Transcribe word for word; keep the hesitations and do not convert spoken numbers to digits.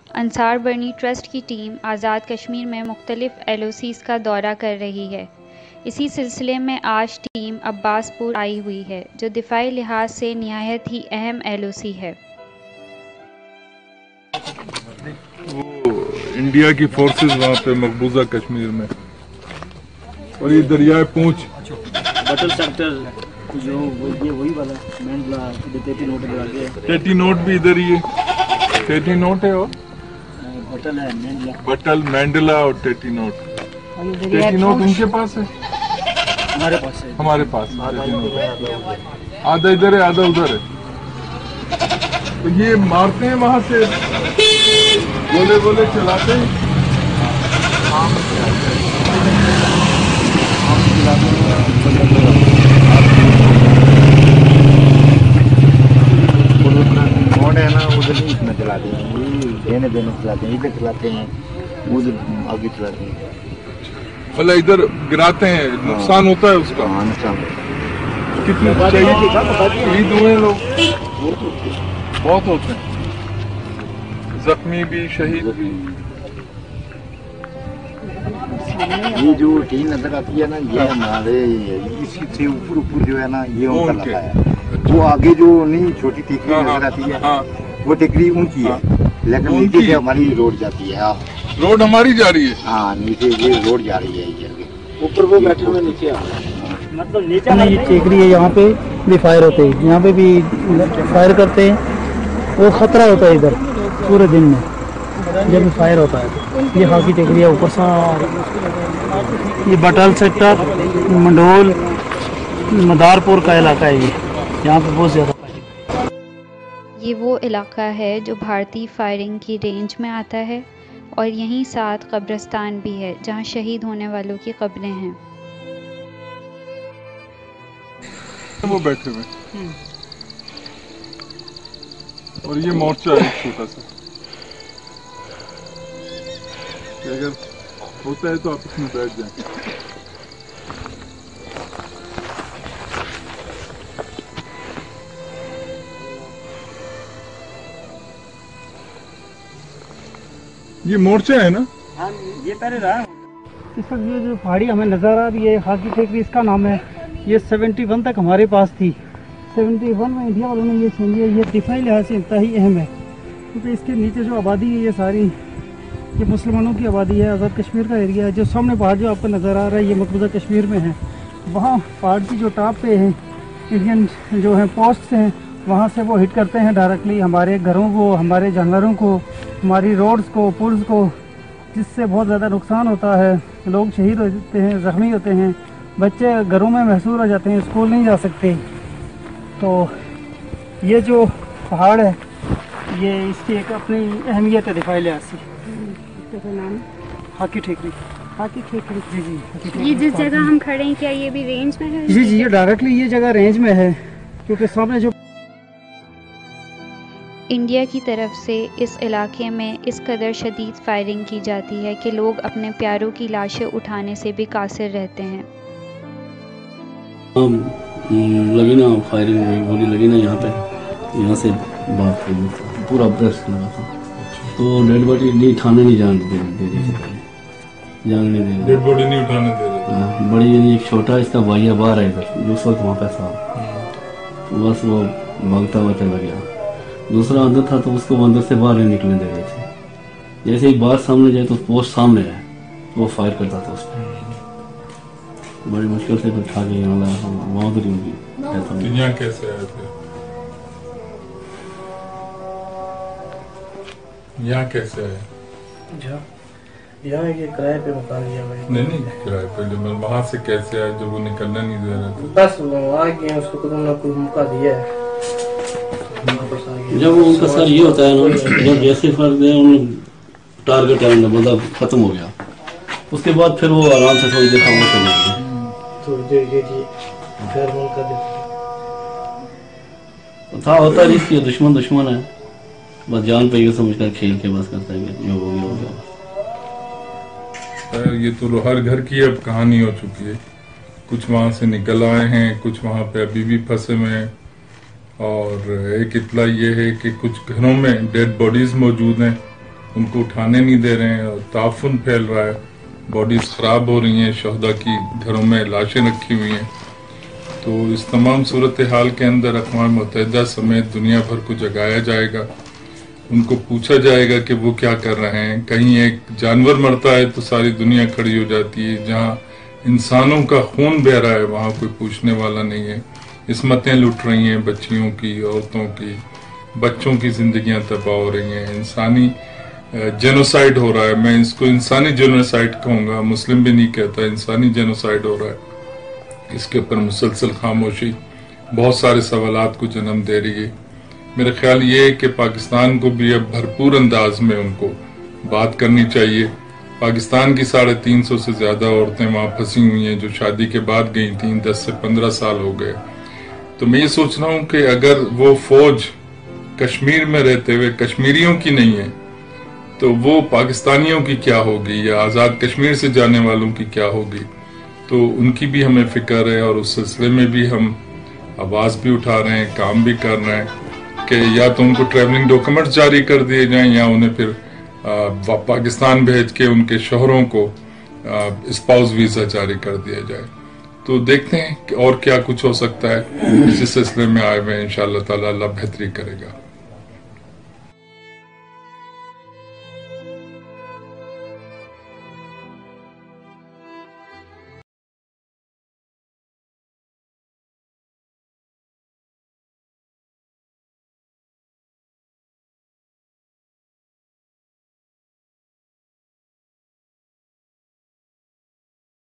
انصار برنی ٹرسٹ کی ٹیم آزاد کشمیر میں مختلف ایل او سیز کا دورہ کر رہی ہے۔ اسی سلسلے میں آج ٹیم عباسپور آئی ہوئی ہے، جو دفاعی لحاظ سے نہایت ہی اہم ایل او سی ہے۔ وہ انڈیا کی فورسز وہاں پہ مقبوضہ کشمیر میں، اور یہ دریائے پونچھ بٹل سیکٹر جو یہ وہی والا مینڈلا ٹیٹی نوٹ ہے، ٹیٹی نوٹ بھی ادھر ہی ہے، ٹیٹی نوٹ ہے اور بٹل ہے مینڈلا، بٹل مینڈلا اور ٹیٹی نوٹ۔ ٹیٹی نوٹ ان کے پاس ہے، ہمارے پاس ہے، ہمارے پاس آدھا ادھر ہے آدھا ادھر ہے۔ تو یہ مارتے ہیں وہاں سے، گولے گولے چلاتے ہیں۔ موڈ ہے نا ادھر نہیں اتنا چلاتے ہیں، دینے دینے چلاتے ہیں، ادھر چلاتے ہیں ادھر آگے چلاتے ہیں، مطلب ادھر گراتے ہیں، نقصان ہوتا ہے اس کا۔ ہاں نقصان کتنے شہید ہوئے لوگ بہت ہوتے ہیں، زخمی بھی شہید بھی۔ یہ جو ٹین نظر آتی ہے نا، یہ ہمارے اسی سے اوپر اوپر جو ہے نا یہ ان کا لگا ہے۔ وہ آگے جو نہیں چھوٹی ٹیکری نظر آتی ہے وہ ٹیکری ان کی ہے، لیکن نیچے سے ہماری روڈ جاتی ہے۔ روڈ ہماری جا رہی ہے؟ ہاں نیچے یہ روڈ جا رہی ہے، یہ اوپر وہ بیٹھے ہوئے نیچے مطلب نیچے یہ ٹیکری ہے، یہاں پہ بھی فائر ہوتے ہیں، یہاں پہ بھی فائر کرتے ہیں، وہ خطرہ ہوتا ہے ادھر پورے دن میں جب فائر ہوتا ہے۔ یہ خاکی ٹیکری ہے اوپر سارا، یہ بٹل سیکٹر منڈول مدارپور کا علاقہ ہے، یہ یہاں پہ بہت زیادہ۔ یہ وہ علاقہ ہے جو بھارتی فائرنگ کی رینج میں آتا ہے، اور یہیں ساتھ قبرستان بھی ہے جہاں شہید ہونے والوں کی قبریں ہیں۔ وہ بیٹھے ہوئے، اور یہ مورچہ ہے چھوٹا سا، اگر ہوتا ہے تو آپ اس میں بیٹھ جائیں۔ یہ مورچہ ہے نا؟ ہاں یہ پہلے رہا ہے۔ اس وقت یہ جو پہاڑی ہمیں نظر آ رہی ہے خاکی ٹیکری اس کا نام ہے، یہ سیونٹی ون تک ہمارے پاس تھی۔ سیونٹی ون میں انڈیا والوں نے یہ چھین لیا۔ یہ دفاعی لحاظ سے انتہائی اہم ہے، کیونکہ اس کے نیچے جو آبادی ہے یہ ساری یہ مسلمانوں کی آبادی ہے، آزاد کشمیر کا ایریا ہے۔ جو سامنے پہاڑ جو آپ کو نظر آ رہا ہے یہ مقبوضہ کشمیر میں ہے، وہاں پہاڑ کی جو ٹاپ پہ ہیں انڈین جو ہیں پوسٹس ہیں، وہاں سے وہ ہٹ کرتے ہیں ڈائریکٹلی ہمارے گھروں کو، ہمارے جانوروں کو، ہماری روڈز کو، پلز کو، جس سے بہت زیادہ نقصان ہوتا ہے۔ لوگ شہید ہوتے ہیں، زخمی ہوتے ہیں، بچے گھروں میں محصور ہو جاتے ہیں، اسکول نہیں جا سکتے۔ تو یہ جو پہاڑ ہے یہ اس کی ایک اپنی اہمیت ہے دفاعی لحاظ سے۔ خاکی ٹھیکری، خاکی ٹھیکری جی جی یہ جس جگہ ہم کھڑے ہیں کیا یہ بھی رینج میں ہے؟ جی جی یہ ڈائریکٹلی یہ جگہ رینج میں ہے، کیونکہ سامنے جو انڈیا کی طرف سے اس علاقے میں اس قدر شدید فائرنگ کی جاتی ہے کہ لوگ اپنے پیاروں کی لاشیں اٹھانے سے بھی قاصر رہتے ہیں۔ لگی نا فائرنگ، گولی لگی نا یہاں پہ، یہاں سے بات پورا برسٹ لگا تھا، تو ڈیڈ باڈی نہیں اٹھانے نہیں جان دے رہی تھی، جان نہیں دے رہی، ڈیڈ باڈی نہیں اٹھانے دے رہی۔ بڑی یعنی ایک چھوٹا اس کا بھائی باہر ہے ادھر، جو اس وقت وہاں پہ تھا، بس وہ بھاگتا ہوا چلا گیا۔ دوسرا اندر تھا تو اس کو اندر سے باہر نہیں نکلنے دے رہے تھے، جیسے ہی بات سامنے جائے تو پوسٹ سامنے ہے، وہ فائر کرتا تھا اس پہ، بڑی مشکل سے اٹھا کے یہاں لایا، وہاں ادھر ہوگی۔ یہاں کیسے آئے تھے؟ یہاں کیسے آئے؟ یہاں یہ کرائے پہ مکان لیا میں نے۔ نہیں نہیں کرائے پہ، جب وہاں سے کیسے آئے جب وہ نکلنا نہیں دے رہے تھے؟ بس وہ آ گئے، اس کو کوئی نہ کوئی موقع دیا ہے۔ جب ان کا سر یہ ہوتا ہے نا، جب جیسے فرد ہے ان ٹارگٹ ہے مطلب ختم ہو گیا، اس کے بعد پھر وہ آرام سے تھوڑی دیر خاموش ہو جاتے ہیں، تھوڑی دیر یہ جی پھر ملک کا تھا ہوتا ہے اس کی دشمن دشمن ہے، بس جان پہ یہ سمجھ کر کھیل کے بس کرتا ہے کہ جو ہو گیا ہو گیا۔ یہ تو ہر گھر کی اب کہانی ہو چکی ہے، کچھ وہاں سے نکل آئے ہیں، کچھ وہاں پہ ابھی بھی پھنسے ہوئے ہیں، اور ایک اطلاع یہ ہے کہ کچھ گھروں میں ڈیڈ باڈیز موجود ہیں उनको उठाने नहीं दे रहे हैं और ताफुन फैल रहा है, बॉडीज ख़राब हो रही हैं, शहदा की घरों में लाशें रखी हुई हैं। तो इस तमाम सूरत हाल के अंदर अक़वाम मुत्तहिदा समेत दुनिया भर को जगाया जाएगा, उनको पूछा जाएगा कि वो क्या कर रहे हैं। कहीं एक जानवर मरता है तो सारी दुनिया खड़ी हो जाती है, जहाँ इंसानों का खून बह रहा है वहाँ कोई पूछने वाला नहीं है। इस्मतें लुट रही हैं, बच्चियों की, औरतों की, बच्चों की जिंदगियां तबाह हो रही हैं, इंसानी जेनोसाइड हो रहा है। मैं इसको इंसानी जेनोसाइड कहूँगा, मुस्लिम भी नहीं कहता, इंसानी जेनोसाइड हो रहा है। इसके ऊपर मुसलसल खामोशी बहुत सारे सवालात को जन्म दे रही है। मेरा ख्याल ये है कि पाकिस्तान को भी अब भरपूर अंदाज में उनको बात करनी चाहिए। पाकिस्तान की साढ़े तीन सौ से ज्यादा औरतें वहाँ फंसी हुई हैं जो शादी के बाद गई थी, दस से पंद्रह साल हो गए। तो मैं ये सोच रहा हूँ कि अगर वो फौज कश्मीर में रहते हुए कश्मीरियों की नहीं है तो वो पाकिस्तानियों की क्या होगी, या आज़ाद कश्मीर से जाने वालों की क्या होगी। तो उनकी भी हमें फिक्र है और उस सिलसिले में भी हम आवाज़ भी उठा रहे हैं, काम भी कर रहे हैं कि या तो उनको ट्रैवलिंग डॉक्यूमेंट्स जारी कर दिए जाएं या उन्हें फिर आ, पाकिस्तान भेज के उनके शोहरों को स्पाउस वीज़ा जारी कर दिया जाए। तो देखते हैं और क्या कुछ हो सकता है। इसी सिलसिले में आए हुए इंशाअल्लाह ताला अल्लाह बेहतरी करेगा।